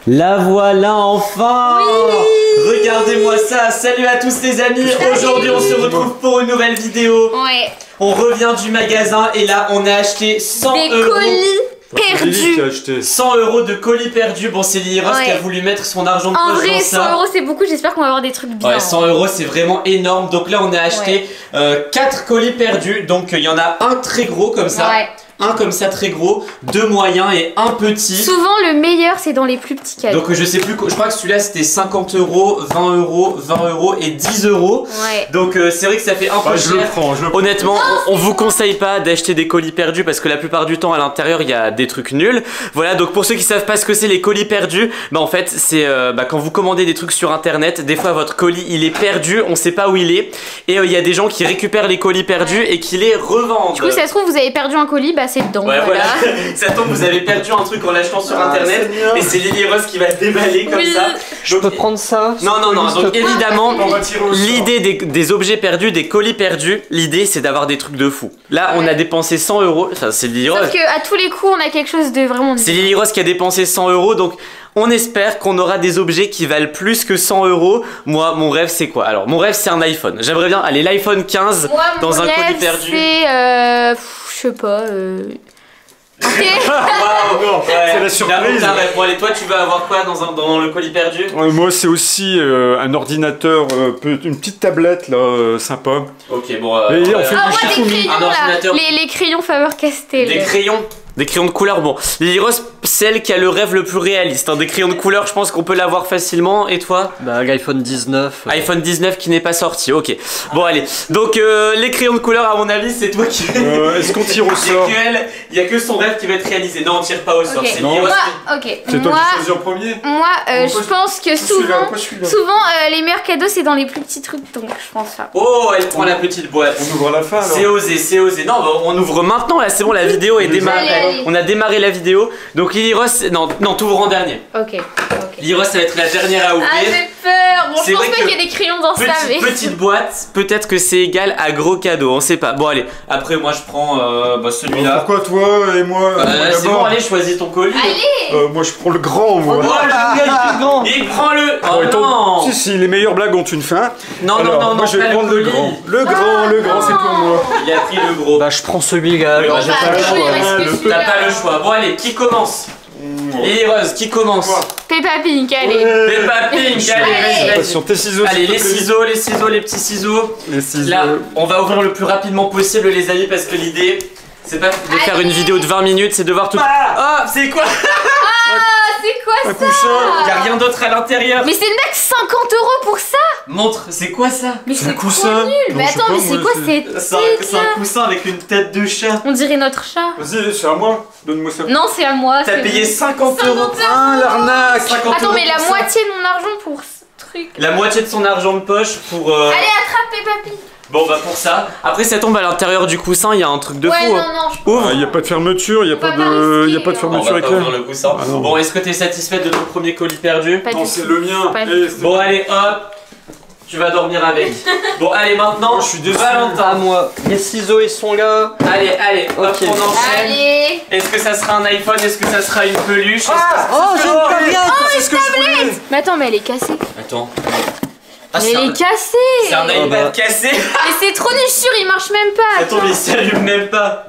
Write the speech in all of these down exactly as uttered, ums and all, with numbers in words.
La voilà enfin. Oui. Regardez-moi ça. Salut à tous les amis. Aujourd'hui on se retrouve pour une nouvelle vidéo. Ouais. On revient du magasin et là on a acheté cent Des euros. colis perdus. cent euros de colis perdus. Bon, c'est Lily Rose ouais. qui a voulu mettre son argent de en poche vrai, dans ça. cent euros c'est beaucoup, j'espère qu'on va avoir des trucs bien. Ouais, cent euros c'est vraiment énorme. Donc là on a acheté ouais. euh, quatre colis perdus. Donc il y en a un très gros comme ça. Ouais. Un comme ça très gros, deux moyens et un petit. Souvent le meilleur c'est dans les plus petits cadeaux. Donc je sais plus, je crois que celui-là c'était cinquante euros, vingt euros, vingt euros et dix euros. Ouais. Donc euh, c'est vrai que ça fait un peu bah, cher. Je le prends, je le prends. Honnêtement, on, on vous conseille pas d'acheter des colis perdus parce que la plupart du temps à l'intérieur il y a des trucs nuls. Voilà, donc pour ceux qui savent pas ce que c'est les colis perdus, bah en fait c'est euh, bah, quand vous commandez des trucs sur internet, des fois votre colis il est perdu, on sait pas où il est. Et il euh, y a des gens qui récupèrent les colis perdus et qui les revendent. Du coup ça se trouve vous avez perdu un colis, bah c'est dedans. Ouais, voilà. Ça tombe, vous avez perdu un truc en l'achetant sur ah, internet et c'est Lily Rose qui va le déballer comme oui. ça. Je donc, peux prendre ça? Non, non, non. Donc évidemment, l'idée des, des objets perdus, des colis perdus, l'idée c'est d'avoir des trucs de fou. Là, ouais. on a dépensé cent euros. Enfin, c'est Lily Rose. Sauf qu'à tous les coups, on a quelque chose de vraiment. C'est Lily Rose qui a dépensé cent euros. Donc on espère qu'on aura des objets qui valent plus que cent euros. Moi, mon rêve, c'est quoi? Alors, mon rêve, c'est un iPhone. J'aimerais bien aller l'iPhone quinze Moi, dans un rêve, colis perdu. C'est, euh, je sais pas. Euh... Okay. Wow, ouais. C'est la surprise. Bon allez, toi tu vas avoir quoi dans, un, dans le colis perdu? euh, Moi c'est aussi euh, un ordinateur, euh, une petite tablette là, euh, sympa. Ok bon. Euh, Et on on fait ah, du ouais, des crayons, un ordinateur. Là. Les, les crayons Faber-Castell. Des crayons. Des crayons de couleur, bon. Lily Rose, celle qui a le rêve le plus réaliste. Hein. Des crayons de couleur, je pense qu'on peut l'avoir facilement. Et toi? Bah, l'iPhone dix-neuf. Euh... iPhone dix-neuf qui n'est pas sorti, ok. Bon, allez. Donc, euh, les crayons de couleur, à mon avis, c'est toi qui. Euh, Est-ce qu'on tire au sort? Il n'y a, a que son rêve qui va être réalisé. Non, on tire pas au sort. Okay. C'est Lily Rose. Moi, ok. C'est toi qui choisis en premier? Moi, euh, je pense que souvent, là, souvent euh, les meilleurs cadeaux, c'est dans les plus petits trucs. Donc, je pense ça. Oh, elle prend la petite boîte. On ouvre à la fin, alors. C'est osé, c'est osé. Non, on ouvre maintenant, là, c'est bon, la vidéo est démarrée. Allez, allez. On a démarré la vidéo. Donc Lily Rose, non, non, t'ouvres en dernier. Ok. okay. Lily Rose, ça va être la dernière à ouvrir. Ah, j'ai peur. Bon, je pense pas qu'il y ait des crayons dans petite, ça, mais. Petite boîte, peut-être que c'est égal à gros cadeau, on sait pas. Bon, allez, après, moi je prends euh, bah, celui-là. Pourquoi toi et moi? euh, C'est bon, allez, choisis ton colis. Allez. euh, Moi je prends le grand, moi. Oh, moi, je gagne le grand. Il prend le. Oh, oh non. Si, si, les meilleures blagues ont une fin. Non, Alors, non, non, moi non, je vais prendre le, le grand. Le grand, ah, le grand, c'est pour moi. Il a pris le gros. Bah, je prends celui-là. Oui, bah, j'ai pas le choix. T'as pas le choix. Bon, allez, qui commence? Lily Rose, qui commence? Peppa Pink, allez. Ouais. Peppa Pink, allez, vas-y. Tes ciseaux. Allez, les ciseaux, les ciseaux, les petits ciseaux. Les ciseaux. Là, on va ouvrir le plus rapidement possible, les amis, parce que l'idée, c'est pas de allez. faire une vidéo de vingt minutes, c'est de voir tout. Ah, oh, c'est quoi? Ah, c'est quoi un ça? coussin. Y a rien d'autre à l'intérieur. Mais c'est le mec cinquante euros pour ça. Montre, c'est quoi ça? Mais c'est un coussin. Nul. Mais attends, mais c'est quoi cette C'est un coussin avec une tête de chat. On dirait notre chat. Vas-y, c'est à moi. Donne-moi ça. Non, c'est à moi. T'as payé cinquante euros. Ah, l'arnaque. Attends, mais la moitié de mon argent pour ce truc. La moitié de son argent de poche pour. Euh... Allez, attrape Peppa Pig. Bon bah pour ça, après ça tombe à l'intérieur du coussin, il y a un truc de ouais, fou. Non, non, je Ouvre. Il n'y a pas de fermeture, il n'y a pas, pas de, il y a pas de fermeture avec le coussin. Ah, bon, est-ce que tu es satisfaite de ton premier colis perdu? Non, c'est le mien. Et bon allez, hop, tu vas dormir avec. Bon allez maintenant, oh, je suis déçu. Valentin, à moi. Les ciseaux ils sont là. Allez, allez, hop, okay. on enchaîne. Allez. Est-ce que ça sera un iPhone? Est-ce que ça sera une peluche? Ah, oh, j'ai une tablette. Oh, c'est ce que je voulais. Mais attends, mais elle est cassée. Attends. Ah, mais elle est cassée. C'est un iPad oh bah. cassé. Mais c'est trop nul, sûr, il marche même pas. Attends, mais il s'allume même pas.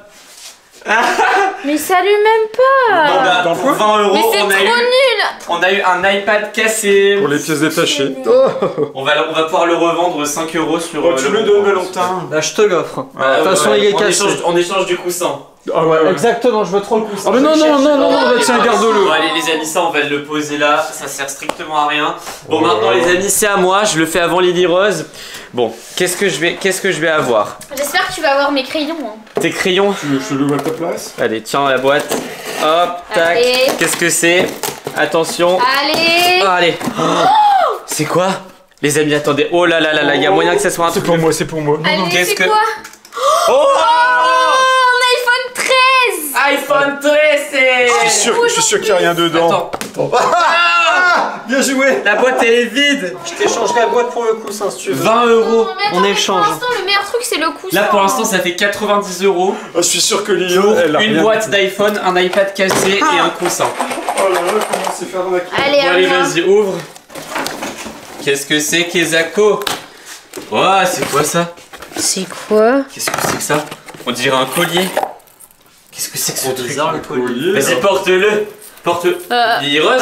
Mais il s'allume même pas. Bon bah, pour vingt euros, mais c'est trop eu, nul. On a eu un iPad cassé. Pour les pièces détachées. On va, on va pouvoir le revendre cinq euros sur. Oh, tu le donnes, Valentin. Bah, je te l'offre. De ah, toute ouais, façon, ouais, il est on cassé. Échange, on échange du coussin. Ah ouais, ouais. Exactement, je veux trop le coussin. Ah mais non, non, non, non, non, tiens, garde-le. Bon, allez, les amis, ça, on va le poser là. Ça sert strictement à rien. Bon, oh. Maintenant, les amis, c'est à moi. Je le fais avant Lily Rose. Bon, qu'est-ce que je vais, qu'est-ce que je vais avoir? J'espère que tu vas avoir mes crayons. Hein. Tes crayons? Tu veux que je le vois à ta place? Allez, tiens la boîte. Hop, tac. Qu'est-ce que c'est? Attention. Allez. Oh, allez. Oh, c'est quoi? Les amis, attendez. Oh là là là là, il y a moyen que ça soit un truc. C'est pour moi, c'est pour moi. Allez, c'est que... quoi? Oh, oh iPhone treize. iPhone treize, c'est... Je suis sûr, je suis sûr qu'il n'y a rien dedans. Attends. Attends. Ah, bien joué. La boîte elle est vide. Je t'échangerai la boîte pour le coussin si tu veux. vingt euros. On échange. Pour l'instant, le meilleur truc c'est le coussin. Là pour l'instant ça fait quatre-vingt-dix euros. Oh, je suis sûr que Lyon, elle a une rien boîte d'iPhone, un iPad cassé et un coussin. Oh là là, comment c'est faire arnaquer. Allez, Bon, à allez, moi. vas-y, ouvre. Qu'est-ce que c'est, Kezako? Oh, c'est quoi ça? C'est quoi? Qu'est-ce que c'est que ça? On dirait un collier. Qu'est-ce que c'est que ce truc? bizarre le collier. Vas-y, porte-le. Porte-le. Euh, Lily Rose?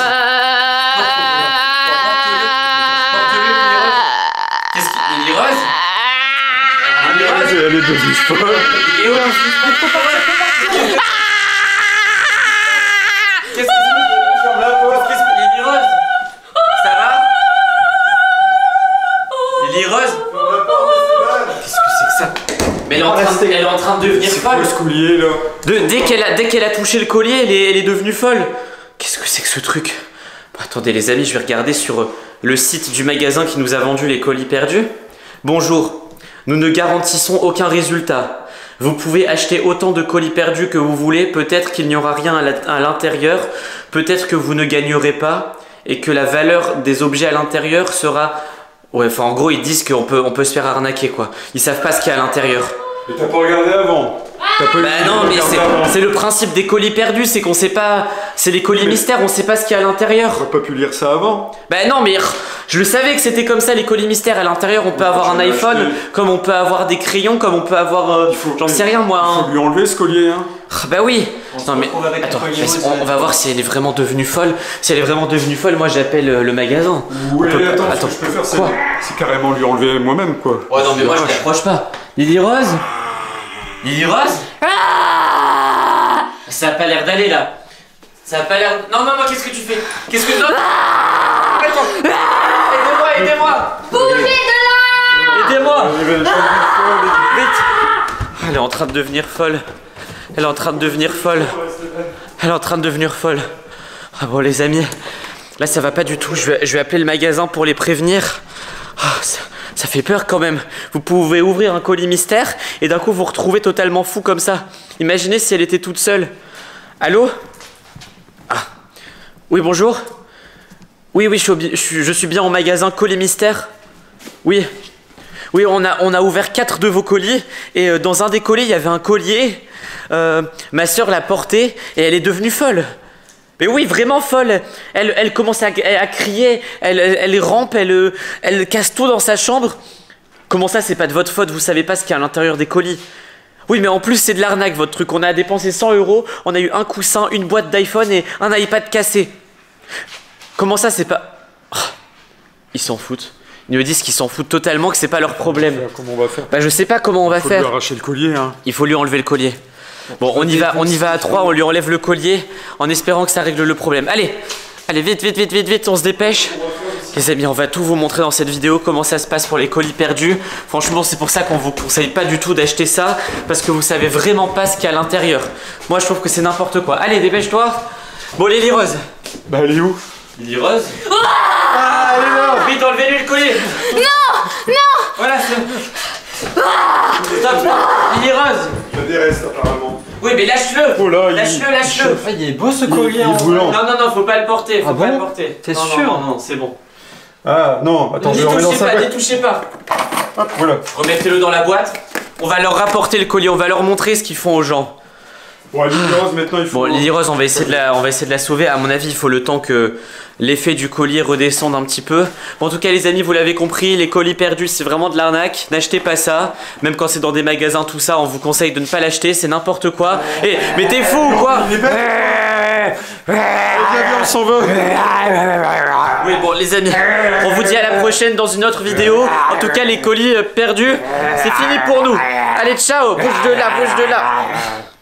Qu'est-ce qu'il Lily Rose? Lily Rose? Elle est devenue folle. Et où on se Qu'est-ce que c'est? Ferme la porte. Qu'est-ce que Lily Rose? Ça va? Lily Rose? Qu'est-ce que c'est que ça? Mais elle est en train de, elle est en train de devenir C'est folle. quoi ce collier là? De- dès qu'elle a, dès qu'elle a touché le collier, elle est, elle est devenue folle. Qu'est-ce que c'est que ce truc? Bon, attendez les amis, je vais regarder sur euh, le site du magasin qui nous a vendu les colis perdus. Bonjour, nous ne garantissons aucun résultat. Vous pouvez acheter autant de colis perdus que vous voulez, peut-être qu'il n'y aura rien à la- à l'intérieur, peut-être que vous ne gagnerez pas et que la valeur des objets à l'intérieur sera... Ouais, enfin en gros ils disent qu'on peut, on peut se faire arnaquer quoi. Ils savent pas ce qu'il y a à l'intérieur. Mais t'as pas regardé avant? T'as pas eu Bah le temps non, de mais regarder c'est avant. c'est le principe des colis perdus, c'est qu'on sait pas. C'est les colis Mais- mystères, on sait pas ce qu'il y a à l'intérieur. T'aurais pas pu lire ça avant? Bah non, mais je le savais que c'était comme ça les colis mystères. À l'intérieur, on peut avoir un l'ai iPhone, acheté. comme on peut avoir des crayons, comme on peut avoir. euh, Il faut- J'en sais rien moi. Faut Hein. lui enlever ce collier, hein. Ah, Bah oui. On se Non mais retrouve avec attends, le collier vas-y, rose, on, ouais. on va voir si elle est vraiment devenue folle. Si elle est vraiment devenue folle, moi j'appelle euh, le magasin. Oui, On peut- attends, attends, ce que je peux faire, c'est quoi c'est carrément lui enlever moi-même, quoi. Ouais non mais moi je l'approche pas. Lily Rose Lily Rose Ça a pas l'air d'aller là. Ça a pas l'air. Non non non, qu'est-ce que tu fais? Qu'est-ce que non Attends. Aidez-moi, aidez-moi. Bougez de là! Aidez-moi. Elle est devenue folle. Vite. Elle est en train de devenir folle. Elle est en train de devenir folle. Elle est en train de devenir folle. Ah bon les amis, là ça va pas du tout. Je vais, je vais appeler le magasin pour les prévenir. Ah, ça, ça fait peur quand même. Vous pouvez ouvrir un colis mystère et d'un coup vous retrouvez totalement fou comme ça. Imaginez si elle était toute seule. Allô? Ah. Oui bonjour. Oui oui je suis, au bi- je suis, je suis bien au magasin colis mystère. Oui. Oui, on a, on a ouvert quatre de vos colis et euh, dans un des colis, il y avait un collier. Euh, ma soeur l'a porté et elle est devenue folle. Mais oui, vraiment folle. Elle, elle commence à, à crier, elle, elle, elle rampe, elle, euh, elle casse tout dans sa chambre. Comment ça, c'est pas de votre faute? Vous savez pas ce qu'il y a à l'intérieur des colis? Oui, mais en plus, c'est de l'arnaque votre truc. On a dépensé cent euros, on a eu un coussin, une boîte d'iPhone et un iPad cassé. Comment ça, c'est pas... Oh, ils s'en foutent. Ils me disent qu'ils s'en foutent totalement, que c'est pas leur problème. Comment on va faire? Bah je sais pas comment on va Faut lui faire. arracher le collier, hein. Il faut lui enlever le collier. Bon, on y va, on y va à trois, on lui enlève le collier en espérant que ça règle le problème. Allez, allez vite, vite, vite, vite, vite, on se dépêche. Les amis, on va tout vous montrer dans cette vidéo, comment ça se passe pour les colis perdus. Franchement, c'est pour ça qu'on vous conseille pas du tout d'acheter ça, parce que vous savez vraiment pas ce qu'il y a à l'intérieur. Moi, je trouve que c'est n'importe quoi. Allez, dépêche-toi. Bon, Lily Rose. Bah, elle est où? Lily Rose. Ah, elle est là. Vite, enlevez-lui le collier. Non! Non! Voilà, c'est... Stop. Lily Rose. Il y a des restes, apparemment. Oui, mais lâche-le. Oh là, il- Lâche-le, lâche-le. Ah, il est beau ce Il- collier il est en brûlant. Non, non, non, faut pas le porter, faut Ah pas bon le porter. T'es Non, non, sûr? Non, non, c'est bon. Ah, non, attends, je Ne le remets dans touchez sa pas, ne boîte. touchez pas. Hop, voilà. Remettez-le dans la boîte. On va leur rapporter le collier, on va leur montrer ce qu'ils font aux gens. Bon, Lily Rose, maintenant, il faut... Bon, Lily Rose, on va essayer de la, on va essayer de la sauver. À mon avis, il faut le temps que l'effet du collier redescende un petit peu. Bon, en tout cas, les amis, vous l'avez compris, les colis perdus, c'est vraiment de l'arnaque. N'achetez pas ça. Même quand c'est dans des magasins, tout ça, on vous conseille de ne pas l'acheter. C'est n'importe quoi. Et mais t'es fou ou quoi? Il est bête. Viens, viens, on s'en va. Oui, bon, les amis, on vous dit à la prochaine dans une autre vidéo. En tout cas, les colis euh, perdus, c'est fini pour nous. Allez, ciao, bouge de là, bouge de là.